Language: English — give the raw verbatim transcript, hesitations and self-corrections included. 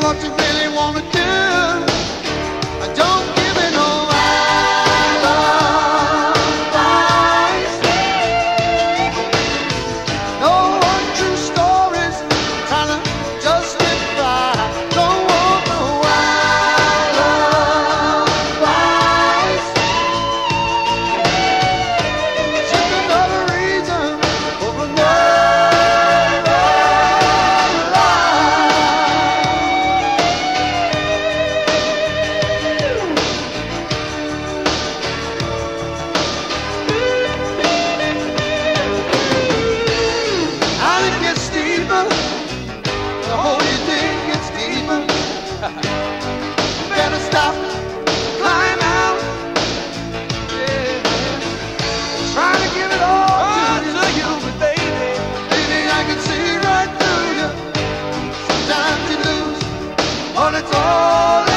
what you really wanna do. Don't give me no advice. No untrue stories trying to justify. Don't want no advice. Just another reason for another lie. And it gets steeper, the hole you dig gets deeper. You better stop, climb out, yeah. Trying to give it all to you, but baby, baby, I can see right through you. Sometimes you lose, but it's all